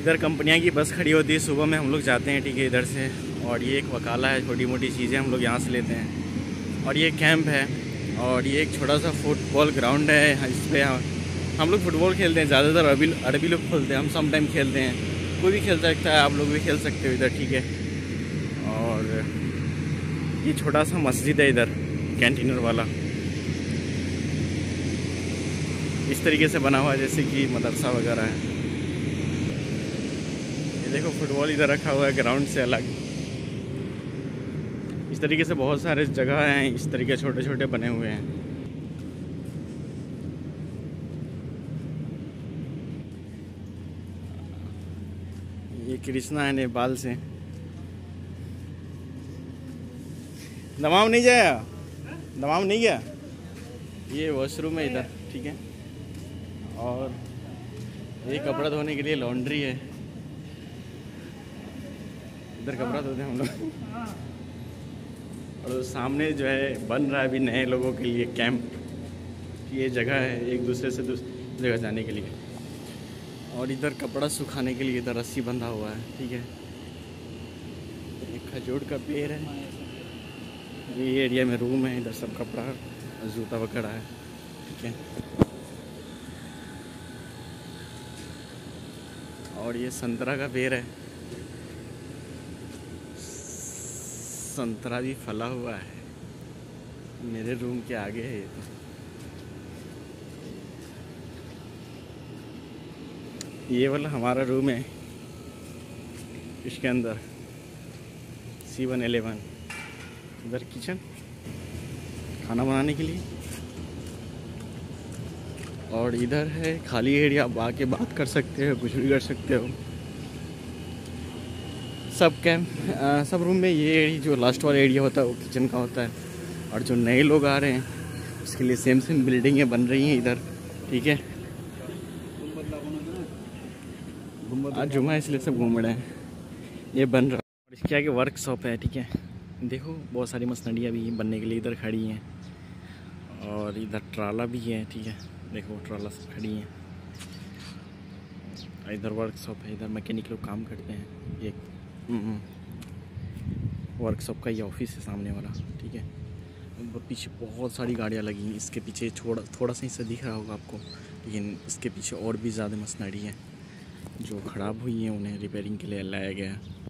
इधर कंपनियां की बस खड़ी होती है, सुबह में हम लोग जाते हैं, ठीक है, इधर से। और ये एक वकाला है, छोटी मोटी चीज़ें हम लोग यहाँ से लेते हैं। और ये कैंप है, और ये एक छोटा सा फुटबॉल ग्राउंड है। इस पर हम लोग फुटबॉल खेलते हैं, ज़्यादातर अरबी लोग खेलते हैं, हम सम टाइम खेलते हैं। कोई भी खेल सकता है, आप लोग भी खेल सकते हो इधर, ठीक है। और ये छोटा सा मस्जिद है इधर, कैंटीनर वाला, इस तरीके से बना हुआ है जैसे कि मदरसा वगैरह है। ये देखो फुटबॉल इधर रखा हुआ है ग्राउंड से अलग। इस तरीके से बहुत सारे जगह हैं, इस तरीके छोटे छोटे बने हुए हैं। ये कृष्णा है नेपाल से। दमाम नहीं गया, दमाम नहीं गया। ये वॉशरूम है इधर, ठीक है। और ये कपड़ा धोने के लिए लॉन्ड्री है, इधर कपड़ा धोते हैं हम लोग। और सामने जो है बन रहा है अभी नए लोगों के लिए कैंप। ये जगह है एक दूसरे से दूसरी जगह जाने के लिए। और इधर कपड़ा सुखाने के लिए इधर रस्सी बंधा हुआ है, ठीक है। एक खजूर का पेड़ है। ये एरिया में रूम है, इधर सब कपड़ा जूता वगैरह है, ठीक है। और ये संतरा का पेड़ है, संतरा भी फला हुआ है। मेरे रूम के आगे है ये। तो ये वाला हमारा रूम है, इसके अंदर C111। इधर किचन, खाना बनाने के लिए। और इधर है खाली एरिया, आप आके बात कर सकते हो, कुछ भी कर सकते हो। सब रूम में ये एरिया जो लास्ट वाला एरिया होता है वो किचन का होता है। और जो नए लोग आ रहे हैं उसके लिए सेम बिल्डिंगें बन रही हैं इधर, ठीक है। आज जुमा इसलिए सब घूम रहे हैं, ये बन रहा है। और इसके आगे वर्कशॉप है, ठीक है। देखो बहुत सारी मशीनरियाँ भी बनने के लिए इधर खड़ी हैं। और इधर ट्राला भी है, ठीक है। देखो ट्राला सब खड़ी हैं। इधर वर्कशॉप है, इधर मैकेनिक लोग काम करते हैं। ये वर्कशॉप का ये ऑफिस है सामने वाला, ठीक है। पीछे बहुत सारी गाड़ियाँ लगी हैं। इसके पीछे थोड़ा सा हिस्सा दिख रहा होगा आपको, लेकिन इसके पीछे और भी ज़्यादा मशीनरी है जो ख़राब हुई हैं, उन्हें रिपेयरिंग के लिए लाया गया है।